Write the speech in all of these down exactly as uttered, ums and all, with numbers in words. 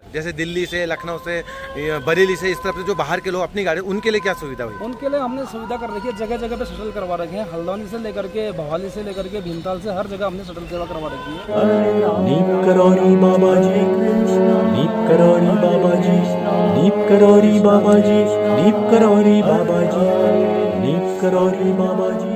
जैसे दिल्ली से, लखनऊ से, बरेली से, इस तरफ से जो बाहर के लोग अपनी गाड़ी, उनके लिए क्या सुविधा हुई? उनके लिए हमने सुविधा कर रखी है, जगह जगह पे शटल करवा रखे हैं। हल्द्वानी से लेकर के भवाली से लेकर के भीमताल से हर जगह हमने शटल सेवा करवा रखी है। नीप करौरी बाबा जी, नीप करौरी बाबा जी, नीप करौरी बाबा जी, नीप करौरी बाबा जी, नीप करौरी बाबा जी।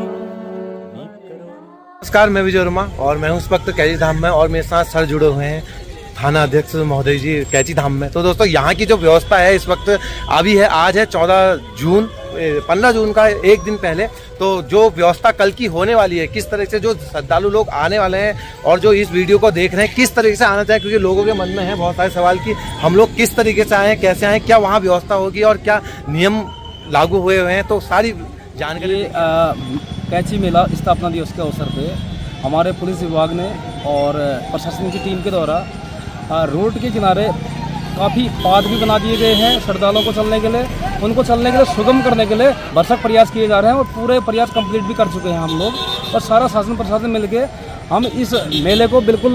नमस्कार, मैं विजय वर्मा और मैं हूं इस वक्त कैची धाम में और मेरे साथ सर जुड़े हुए हैं थाना अध्यक्ष महोदय जी कैची धाम में। तो दोस्तों, यहाँ की जो व्यवस्था है इस वक्त अभी है, आज है चौदह जून, पंद्रह जून का एक दिन पहले। तो जो व्यवस्था कल की होने वाली है, किस तरह से जो श्रद्धालु लोग आने वाले हैं और जो इस वीडियो को देख रहे हैं, किस तरीके से आना चाहिए, क्योंकि लोगों के मन में है बहुत सारे सवाल कि हम लोग किस तरीके से आए, कैसे आए, क्या वहाँ व्यवस्था होगी और क्या नियम लागू हुए हुए हैं, तो सारी जानकारी। कैची मेला स्थापना दिवस के अवसर पे हमारे पुलिस विभाग ने और प्रशासन की टीम के द्वारा रोड के किनारे काफ़ी पाथ भी बना दिए गए हैं श्रद्धालुओं को चलने के लिए। उनको चलने के लिए सुगम करने के लिए भरसक प्रयास किए जा रहे हैं और पूरे प्रयास कंप्लीट भी कर चुके हैं हम लोग। और सारा शासन प्रशासन मिलके हम इस मेले को बिल्कुल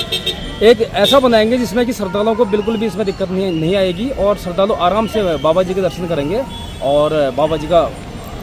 एक ऐसा बनाएंगे जिसमें कि श्रद्धालुओं को बिल्कुल भी इसमें दिक्कत नहीं नहीं आएगी और श्रद्धालु आराम से बाबा जी के दर्शन करेंगे और बाबा जी का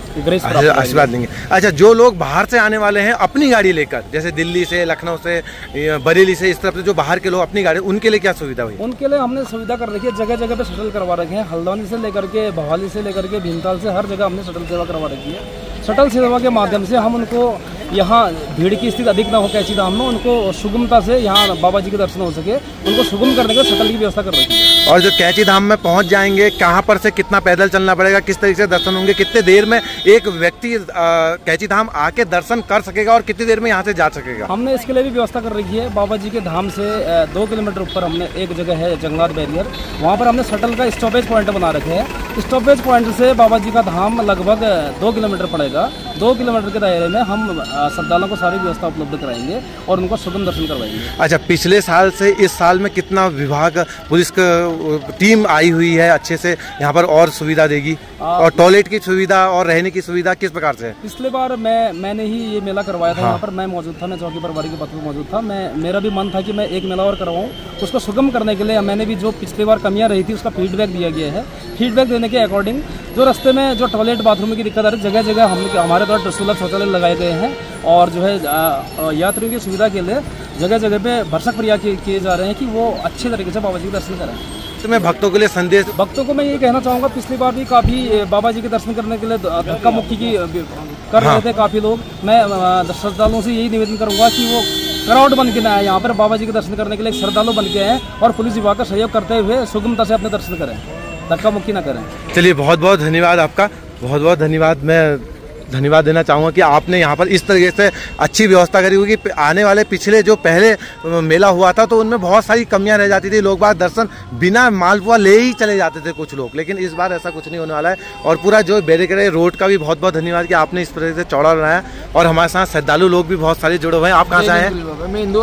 आशीर्वाद लेंगे। अच्छा, जो लोग बाहर से आने वाले हैं अपनी गाड़ी लेकर, जैसे दिल्ली से, लखनऊ से, बरेली से, इस तरफ से जो बाहर के लोग अपनी गाड़ी, उनके लिए क्या सुविधा हुई? उनके लिए हमने सुविधा कर रखी है, जगह जगह पे शटल करवा रखे हैं। हल्द्वानी से लेकर के भवाली से लेकर के भीमताल से हर जगह हमने शटल सेवा करवा रखी है। शटल सेवा के माध्यम से हम उनको यहाँ भीड़ की स्थिति अधिक न हो कैची धाम में, उनको सुगमता से यहाँ बाबा जी के दर्शन हो सके, उनको सुगम करने के शटल की व्यवस्था कर रखी है। और जो कैची धाम में पहुँच जाएंगे, कहाँ पर से कितना पैदल चलना पड़ेगा, किस तरीके से दर्शन होंगे, कितने देर में एक व्यक्ति कैची धाम आके दर्शन कर सकेगा और कितनी देर में यहाँ से जा सकेगा? हमने इसके लिए भी व्यवस्था कर रखी है। बाबा जी के धाम से दो किलोमीटर ऊपर हमने एक जगह है जंगलात बैरियर, वहाँ पर हमने शटल का स्टॉपेज पॉइंट बना रखे हैं। स्टॉपेज पॉइंट से बाबा जी का धाम लगभग दो किलोमीटर पड़ेगा। दो किलोमीटर के दायरे में हम श्रद्धालुओं को सारी व्यवस्था उपलब्ध कराएंगे और उनको सुगम दर्शन करवाएंगे। अच्छा, पिछले साल से इस साल में कितना विभाग पुलिस का टीम आई हुई है अच्छे से यहाँ पर और सुविधा देगी? और टॉयलेट की सुविधा और रहने की सुविधा किस प्रकार से है? पिछले बार मैं मैंने ही ये मेला करवाया था। हाँ। यहाँ पर मैं मौजूद था, मैं चौकी प्रभारी के पद पर मौजूद था। मैं मेरा भी मन था कि मैं एक मेला और करवाऊँ। उसको सुगम करने के लिए मैंने भी जो पिछली बार कमियाँ रही थी उसका फीडबैक दिया गया है। फीडबैक देने के अकॉर्डिंग जो रास्ते में जो टॉयलेट बाथरूम की दिक्कत आ रही है, जगह जगह हम हमारे द्वारा सुलभ शौचालय लगाए गए हैं और जो है यात्रियों की सुविधा के लिए जगह जगह पे भरसक प्रयास किए जा रहे हैं कि वो अच्छे तरीके से बाबा जी के दर्शन करें। तो मैं भक्तों के लिए संदेश भक्तों को मैं ये कहना चाहूँगा, पिछली बार भी काफ़ी बाबा जी के दर्शन करने के लिए धक्का मुक्की की कर रहे थे काफ़ी लोग। मैं श्रद्धालुओं से यही निवेदन करूँगा कि वो क्राउड बन के ना आए, यहाँ पर बाबा जी के दर्शन करने के लिए श्रद्धालु बन के आए और पुलिस विभाग का सहयोग करते हुए सुगमता से अपने दर्शन करें, धक्का मुक्की ना करें। चलिए, बहुत बहुत धन्यवाद आपका, बहुत बहुत धन्यवाद। मैं धन्यवाद देना चाहूँगा कि आपने यहाँ पर इस तरीके से अच्छी व्यवस्था करी, क्योंकि आने वाले पिछले जो पहले मेला हुआ था तो उनमें बहुत सारी कमियां रह जाती थी। लोग बाग दर्शन बिना मालपुआ ले ही चले जाते थे कुछ लोग, लेकिन इस बार ऐसा कुछ नहीं होने वाला है। और पूरा जो बैरिकेड रोड का भी बहुत बहुत धन्यवाद कि आपने इस तरीके से चौड़ा बनाया और हमारे साथ श्रद्धालु लोग भी बहुत सारे जुड़े हुए हैं। आप कहाँ से आए हैं? मैं इंदौर